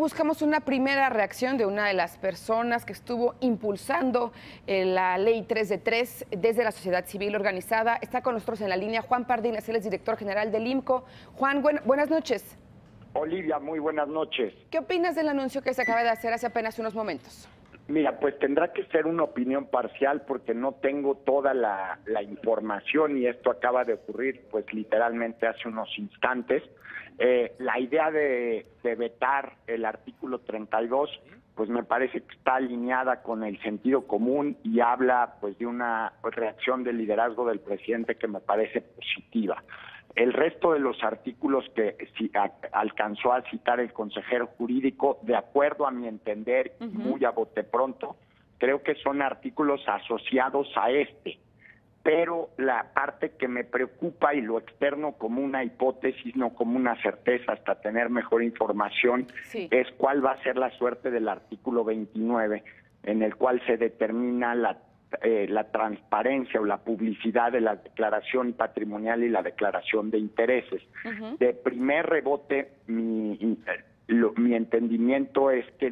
Buscamos una primera reacción de una de las personas que estuvo impulsando la ley 3 de 3 desde la sociedad civil organizada. Está con nosotros en la línea Juan Pardines, él es director general del IMCO. Juan, buenas noches. Olivia, muy buenas noches. ¿Qué opinas del anuncio que se acaba de hacer hace apenas unos momentos? Mira, pues tendrá que ser una opinión parcial porque no tengo toda la información y esto acaba de ocurrir pues literalmente hace unos instantes. La idea de vetar el artículo 32 pues me parece que está alineada con el sentido común y habla pues de una reacción de liderazgo del presidente que me parece positiva. El resto de los artículos que alcanzó a citar el consejero jurídico, de acuerdo a mi entender, muy a bote pronto, creo que son artículos asociados a este. Pero la parte que me preocupa y lo externo como una hipótesis, no como una certeza hasta tener mejor información, es cuál va a ser la suerte del artículo 29, en el cual se determina la transparencia o la publicidad de la declaración patrimonial y la declaración de intereses. De primer rebote, mi entendimiento es que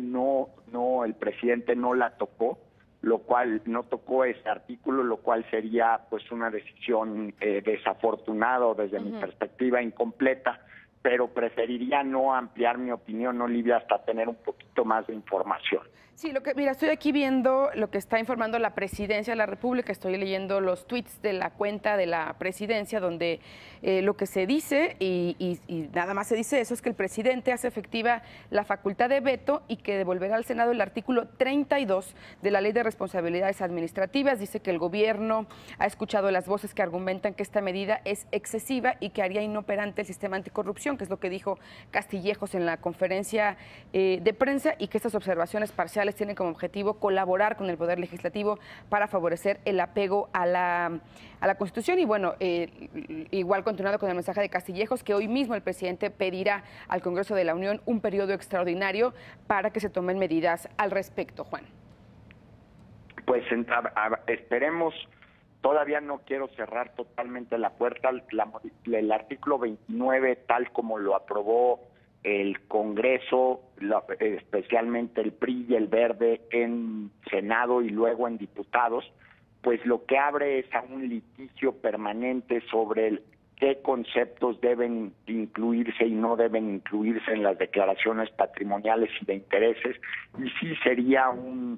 el presidente no la tocó, lo cual no tocó ese artículo, lo cual sería pues una decisión desafortunada o desde mi perspectiva incompleta, pero preferiría no ampliar mi opinión, Olivia, hasta tener un poquito más de información. Sí, mira, estoy aquí viendo lo que está informando la Presidencia de la República, estoy leyendo los tweets de la cuenta de la Presidencia, donde lo que se dice, y nada más se dice eso, es que el presidente hace efectiva la facultad de veto y que devolverá al Senado el artículo 32 de la Ley de Responsabilidades Administrativas. Dice que el gobierno ha escuchado las voces que argumentan que esta medida es excesiva y que haría inoperante el sistema anticorrupción, que es lo que dijo Castillejos en la conferencia de prensa, y que estas observaciones parciales tienen como objetivo colaborar con el Poder Legislativo para favorecer el apego a la Constitución. Y bueno, igual continuando con el mensaje de Castillejos, que hoy mismo el presidente pedirá al Congreso de la Unión un periodo extraordinario para que se tomen medidas al respecto. Juan. Pues esperemos. Todavía no quiero cerrar totalmente la puerta. El artículo 29, tal como lo aprobó el Congreso, especialmente el PRI y el Verde en Senado y luego en diputados, pues lo que abre es a un litigio permanente sobre qué conceptos deben incluirse y no deben incluirse en las declaraciones patrimoniales y de intereses, y sí sería un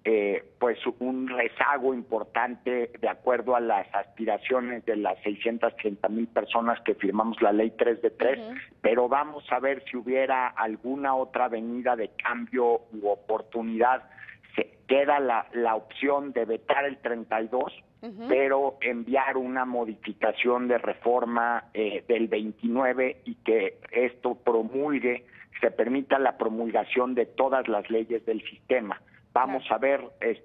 rezago importante de acuerdo a las aspiraciones de las 630,000 personas que firmamos la ley 3 de 3, pero vamos a ver si hubiera alguna otra avenida de cambio u oportunidad. Se queda la opción de vetar el 32, pero enviar una modificación de reforma del 29 y que esto se permita la promulgación de todas las leyes del sistema. Vamos a ver,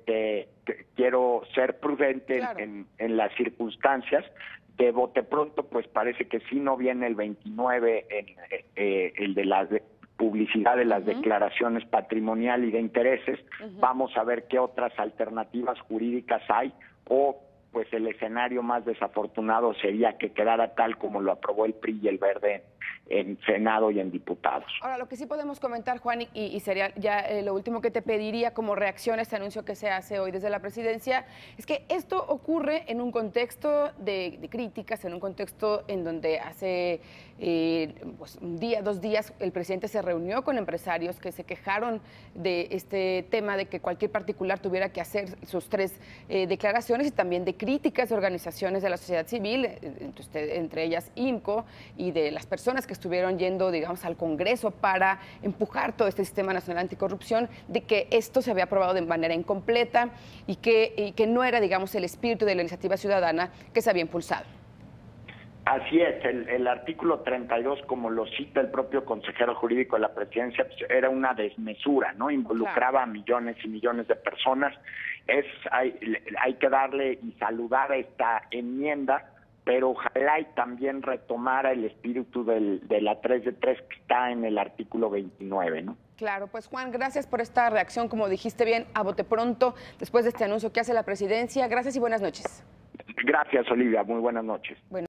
quiero ser prudente en las circunstancias. De bote pronto, pues parece que sí no viene el 29, el de la publicidad de las declaraciones patrimonial y de intereses. Vamos a ver qué otras alternativas jurídicas hay, o pues el escenario más desafortunado sería que quedara tal como lo aprobó el PRI y el Verde en Senado y en diputados. Ahora, lo que sí podemos comentar, Juan, y sería ya lo último que te pediría como reacción a este anuncio que se hace hoy desde la Presidencia, es que esto ocurre en un contexto de críticas, en un contexto en donde hace pues un día, 2 días, el presidente se reunió con empresarios que se quejaron de este tema de que cualquier particular tuviera que hacer sus 3 declaraciones, y también de críticas de organizaciones de la sociedad civil, entre ellas IMCO, y de las personas que estuvieron yendo, digamos, al Congreso para empujar todo este sistema nacional anticorrupción, de que esto se había aprobado de manera incompleta y que no era, digamos, el espíritu de la iniciativa ciudadana que se había impulsado. Así es, el artículo 32, como lo cita el propio consejero jurídico de la Presidencia, pues era una desmesura, ¿no? Involucraba a millones y millones de personas. Hay que darle y saludar a esta enmienda, pero ojalá y también retomara el espíritu de la 3 de 3 que está en el artículo 29, ¿no? Claro, pues Juan, gracias por esta reacción, como dijiste bien, a bote pronto, después de este anuncio que hace la Presidencia. Gracias y buenas noches. Gracias, Olivia, muy buenas noches. Bueno.